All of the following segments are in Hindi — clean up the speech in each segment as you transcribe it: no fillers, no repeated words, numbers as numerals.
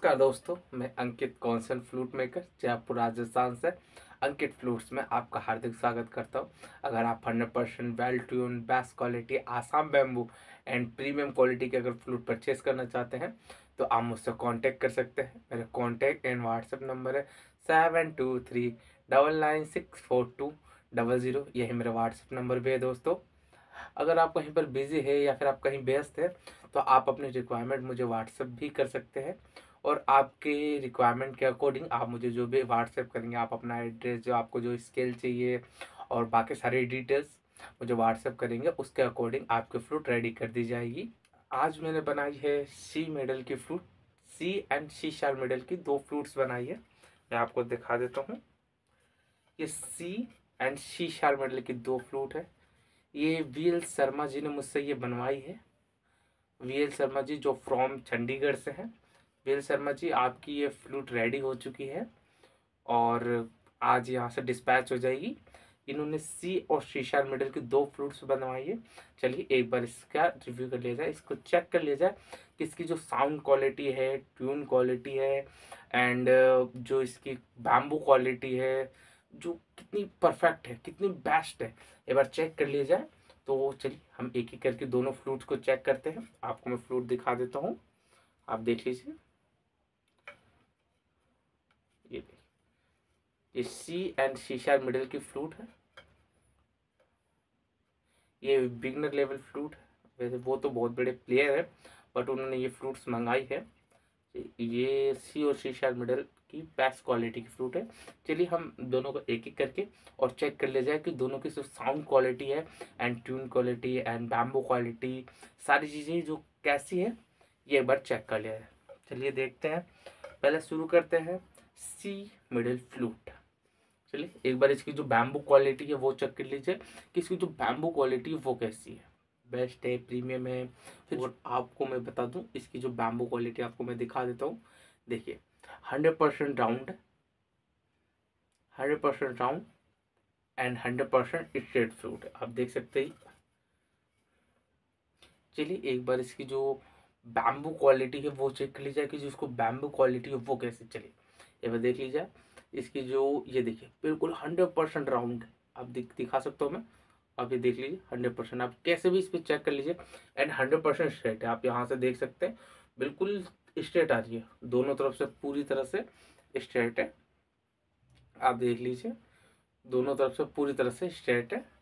नमस्कार दोस्तों, मैं अंकित कौंसल फ्लूट मेकर जयपुर राजस्थान से अंकित फ्लूट्स में आपका हार्दिक स्वागत करता हूं। अगर आप 100% well tune best quality Assam bamboo and premium quality के अगर फ्लूट परचेस करना चाहते हैं तो आप मुझसे कांटेक्ट कर सकते हैं। मेरा कांटेक्ट एंड व्हाट्सएप नंबर है 7239964200। यही मेरा व्हाट्सएप नंबर भी है दोस्तों। अगर आप कहीं पर बिजी है या फिर आप कहीं व्यस्त है तो आप अपनी रिक्वायरमेंट मुझे व्हाट्सएप भी कर सकते हैं और आपके रिक्वायरमेंट के अकॉर्डिंग आप मुझे जो भी व्हाट्सएप करेंगे, आप अपना एड्रेस, जो आपको जो स्केल चाहिए और बाकी सारी डिटेल्स मुझे व्हाट्सएप करेंगे, उसके अकॉर्डिंग आपकी फ्लूट रेडी कर दी जाएगी। आज मैंने बनाई है सी मॉडल की flute, C and C sharp model की दो फ्लूट्स बनाई है। मैं आपको दिखा देता हूँ। ये C and C sharp model की दो फ्लूट है। ये वीएल शर्मा जी ने मुझसे ये बनवाई है। वीएल शर्मा जी जो फ्रॉम चंडीगढ़ से हैं। वीएल शर्मा जी, आपकी ये फ्लूट रेडी हो चुकी है और आज यहाँ से डिस्पैच हो जाएगी। इन्होंने सी और शीशा मेडल की दो फ्लूट्स बनवाई है। चलिए एक बार इसका रिव्यू कर लिया जाए, इसको चेक कर लिया जाए कि इसकी जो साउंड क्वालिटी है, ट्यून क्वालिटी है एंड जो इसकी बैम्बू क्वालिटी है, जो कितनी परफेक्ट है, कितनी बेस्ट है, एक बार चेक कर लिया जाए। तो चलिए हम एक एक करके दोनों फ्लूट्स को चेक करते हैं। आपको मैं फ्लूट दिखा देता हूँ, आप देख लीजिए। ये देखिए, ये सी एंड शीशा मिडिल की फ्लूट है। ये बिगनर लेवल फ्लूट है। वैसे वो तो बहुत बड़े प्लेयर है बट उन्होंने ये फ्लूट्स मंगाई है। ये सी और सी शार्प मिडल की बेस्ट क्वालिटी की फ्लूट है। चलिए हम दोनों को एक एक करके और चेक कर लिया जाए कि दोनों की जो साउंड क्वालिटी है and tune quality and bamboo quality, सारी चीज़ें जो कैसी है ये एक बार चेक कर लिया जाए। चलिए देखते हैं। पहले शुरू करते हैं सी मिडल फ्लूट। चलिए एक बार इसकी जो बैम्बू क्वालिटी है वो चेक कर लीजिए कि इसकी जो बैम्बू क्वालिटी है वो कैसी है, बेस्ट है, प्रीमियम है। फिर आपको मैं बता दूं इसकी जो बैम्बू क्वालिटी आपको मैं दिखा देता हूँ। देखिए 100% round, 100% round and 100% straight flute है, आप देख सकते हैं। चलिए एक बार इसकी जो बैम्बू क्वालिटी है वो चेक कर लीजिए कि जो इसको बैम्बू क्वालिटी है वो कैसे। चलिए एक बार देख लीजिए इसकी जो, ये देखिए बिल्कुल 100% राउंड है, आप दिखा सकता हूँ मैं। आप ये देख लीजिए 100%, आप कैसे भी इस पर चेक कर लीजिए एंड 100% स्ट्रेट है। आप यहाँ से देख सकते हैं बिल्कुल स्ट्रेट आ रही है, दोनों तरफ से पूरी तरह से स्ट्रेट है। आप देख लीजिए दोनों तरफ से पूरी तरह से स्ट्रेट है।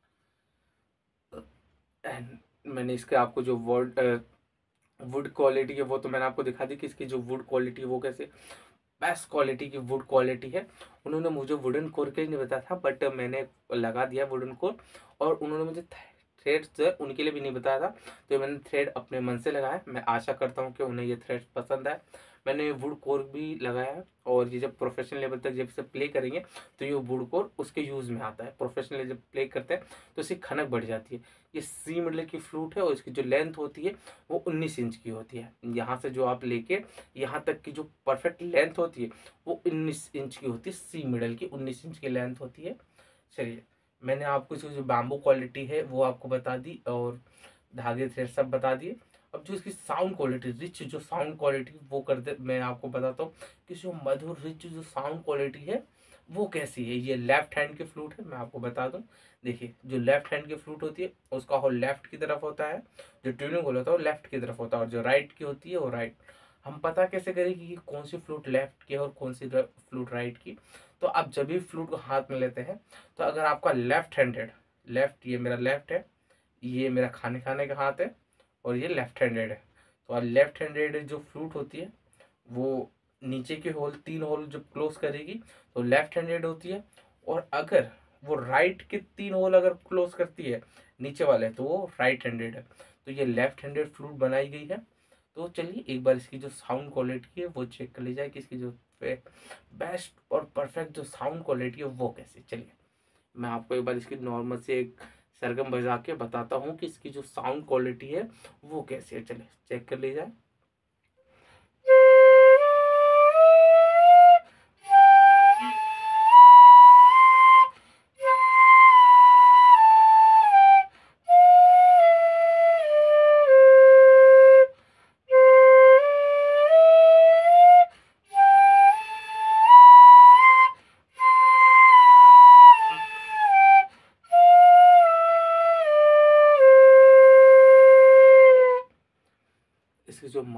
एंड मैंने इसके आपको जो वुड क्वालिटी है वो तो मैंने आपको दिखा दी कि इसकी जो वुड क्वालिटी है वो कैसे बेस्ट क्वालिटी की वुड क्वालिटी है। उन्होंने मुझे वुडन कोर का ही नहीं बताया था बट मैंने लगा दिया वुडन कोर, और उन्होंने मुझे थ्रेड्स उनके लिए भी नहीं बताया था तो मैंने थ्रेड अपने मन से लगाया। मैं आशा करता हूँ कि उन्हें ये थ्रेड पसंद आए। मैंने वुड कोर भी लगाया है और ये जब प्रोफेशनल लेवल तक जब इसे प्ले करेंगे तो ये वुड कोर उसके यूज़ में आता है। प्रोफेशनल जब प्ले करते हैं तो इसकी खनक बढ़ जाती है। ये सी मिडल की फ्लूट है और इसकी जो लेंथ होती है वो 19 इंच की होती है। यहाँ से जो आप लेके यहाँ तक की जो परफेक्ट लेंथ होती है वो 19 इंच की होती है। सी मिडल की 19 इंच की लेंथ होती है। चलिए मैंने आपको इसकी जो बैम्बू क्वालिटी है वो आपको बता दी और धागे थ्रेड सब बता दिए। अब जो इसकी साउंड क्वालिटी, रिच जो साउंड क्वालिटी वो कर दे, मैं आपको बताता हूँ कि जो मधुर रिच जो साउंड क्वालिटी है वो कैसी है। ये लेफ्ट हैंड की फ्लूट है, मैं आपको बता दूं। देखिए जो लेफ्ट हैंड की फ्लूट होती है उसका होल लेफ्ट की तरफ होता है, जो ट्यूनिंग होल होता है वो लेफ्ट की तरफ होता है, और जो राइट की होती है वो राइट। हम पता कैसे करें कि कौन सी फ्लूट लेफ्ट की है और कौन सी फ्लूट राइट की। तो आप जब भी फ्लूट को हाथ में लेते हैं तो अगर आपका लेफ्ट हैंडेड, लेफ्ट, ये मेरा लेफ्ट है, ये मेरा खाने खाने का हाथ है और ये लेफ्ट हैंडेड है, तो लेफ्ट हैंडेड जो फ्लूट होती है वो नीचे के होल, तीन होल जब क्लोज करेगी तो लेफ्ट हैंडेड होती है, और अगर वो राइट के तीन होल अगर क्लोज करती है नीचे वाले तो वो राइट हैंडेड है। तो ये लेफ्ट हैंडेड फ्लूट बनाई गई है। तो चलिए एक बार इसकी जो साउंड क्वालिटी है वो चेक कर ली जाए कि इसकी जो बेस्ट और परफेक्ट जो साउंड क्वालिटी है वो कैसी। चलिए मैं आपको एक बार इसकी नॉर्मल से एक सरगम बजा के बताता हूँ कि इसकी जो साउंड क्वालिटी है वो कैसी है। चलिए चेक कर ली जाए।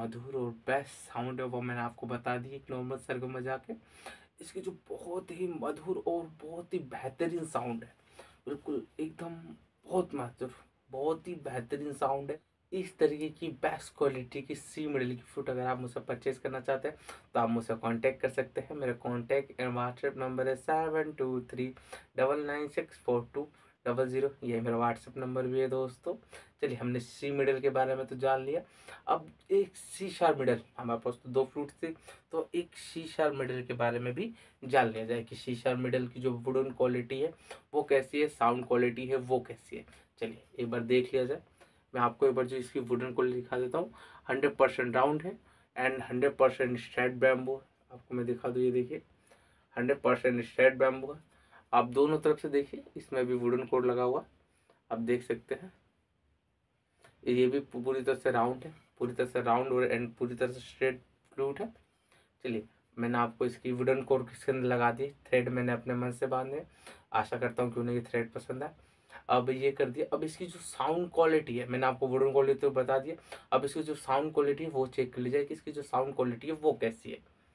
मधुर और बेस्ट साउंड है वो मैंने आपको बता दी एक नॉर्मल सरगम बजा के। इसकी जो बहुत ही मधुर और बहुत ही बेहतरीन साउंड है, बिल्कुल एकदम बहुत मधुर, बहुत ही बेहतरीन साउंड है। इस तरीके की बेस्ट क्वालिटी की सी मॉडल की फ्लूट अगर आप मुझसे परचेज करना चाहते हैं तो आप मुझसे कांटेक्ट कर सकते हैं। मेरा कांटेक्ट एंड व्हाट्सएप नंबर है 7239964200। ये मेरा व्हाट्सएप नंबर भी है दोस्तों। चलिए, हमने सी मिडल के बारे में तो जान लिया। अब एक सी शार्प मिडल, हमारे पास तो दो फ्लूट थे, तो एक सी शार्प मिडल के बारे में भी जान लिया जाए कि सी शार्प मिडल की जो वुडन क्वालिटी है वो कैसी है, साउंड क्वालिटी है वो कैसी है। चलिए एक बार देख लिया जाए। मैं आपको एक बार जो इसकी वुडन क्वालिटी दिखा देता हूँ। 100% राउंड है एंड 100% स्ट्रेट बैम्बू है। आपको मैं दिखा दूँ, ये देखिए 100% स्ट्रेट बैम्बू है। आप दोनों तरफ से देखिए, इसमें भी वुडन कोड लगा हुआ आप देख सकते हैं। ये भी पूरी तरह से राउंड है, पूरी तरह से राउंड और एंड पूरी तरह से स्ट्रेट फ्लूट है। चलिए, मैंने आपको इसकी वुडन कोड किसके अंदर लगा दी, थ्रेड मैंने अपने मन से बांधे। आशा करता हूँ कि उन्हें ये थ्रेड पसंद है। अब ये कर दिया। अब इसकी जो साउंड क्वालिटी है, मैंने आपको वुडन क्वालिटी तो बता दिया, अब इसकी जो साउंड क्वालिटी है वो चेक कर लीजिए कि इसकी जो साउंड क्वालिटी है वो कैसी है।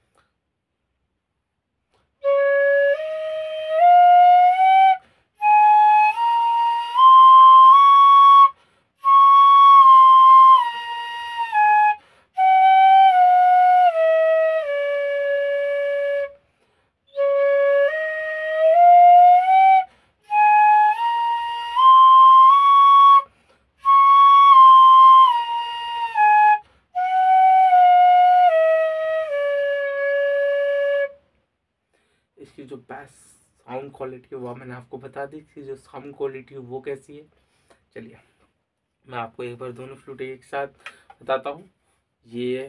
इसकी जो बेस्ट साउंड क्वालिटी है वो मैंने आपको बता दी, इसकी जो साउंड क्वालिटी है वो कैसी है। चलिए, मैं आपको एक बार दोनों फ्लूट एक साथ बताता हूँ। ये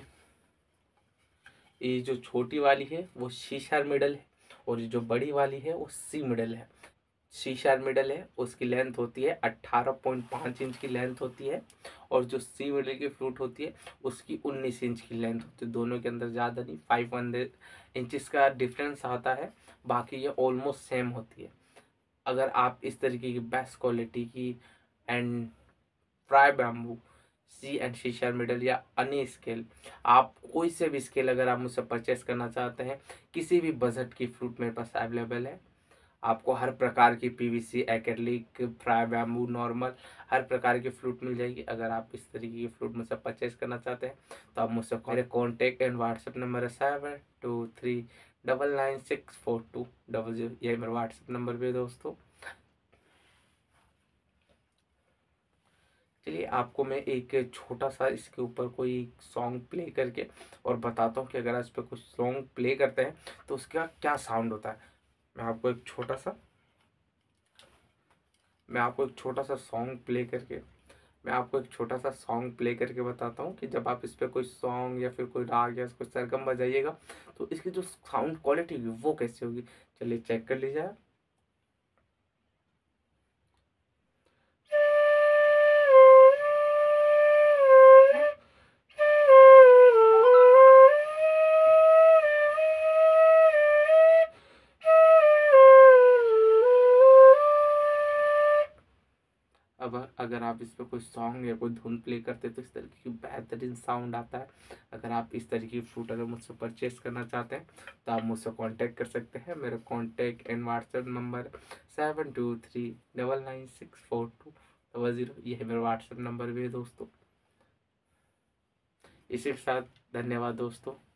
जो छोटी वाली है वो सी शार्प मिडल है और ये जो बड़ी वाली है वो सी मिडल है। सी शार्प मिडल है, उसकी लेंथ होती है 18.5 इंच की लेंथ होती है, और जो सी मिडल की फ्लूट होती है उसकी 19 इंच की लेंथ होती है। दोनों के अंदर ज़्यादा नहीं, 500 इंचज़ का डिफरेंस आता है, बाकी ये ऑलमोस्ट सेम होती है। अगर आप इस तरीके की बेस्ट क्वालिटी की and fry bamboo C and C sharp middle या अन्य स्केल, आप कोई से भी स्केल अगर आप मुझसे परचेस करना चाहते हैं, किसी भी बजट की फ्लूट मेरे पास अवेलेबल है। आपको हर प्रकार की PVC, acrylic, fry bamboo, normal हर प्रकार की फ्लूट मिल जाएगी। अगर आप इस तरीके की फ्लूट मुझसे परचेज करना चाहते हैं तो आप मुझसे मेरे कॉन्टैक्ट एंड व्हाट्सएप नंबर है 7239964200। यही मेरा व्हाट्सएप नंबर भी है दोस्तों। चलिए, आपको मैं एक छोटा सा इसके ऊपर कोई सॉन्ग प्ले करके और बताता हूँ कि अगर इस पर कुछ सॉन्ग प्ले करते हैं तो उसका क्या साउंड होता है। मैं आपको एक छोटा सा मैं आपको एक छोटा सा सॉन्ग प्ले करके मैं आपको एक छोटा सा सॉन्ग प्ले करके बताता हूँ कि जब आप इस पर कोई सॉन्ग या फिर कोई राग या कोई सरगम बजाइएगा तो इसकी जो साउंड क्वालिटी होगी वो कैसी होगी। चलिए चेक कर लीजिए। अब अगर आप इस पर कोई सॉन्ग या कोई धुन प्ले करते तो इस तरीके की बेहतरीन साउंड आता है। अगर आप इस तरीके की फ्लूट अगर मुझसे परचेस करना चाहते हैं तो आप मुझसे कांटेक्ट कर सकते हैं। मेरा कांटेक्ट एंड व्हाट्सएप नंबर 7239964200। ये है मेरा व्हाट्सएप नंबर भी है दोस्तों। इसी के साथ धन्यवाद दोस्तों।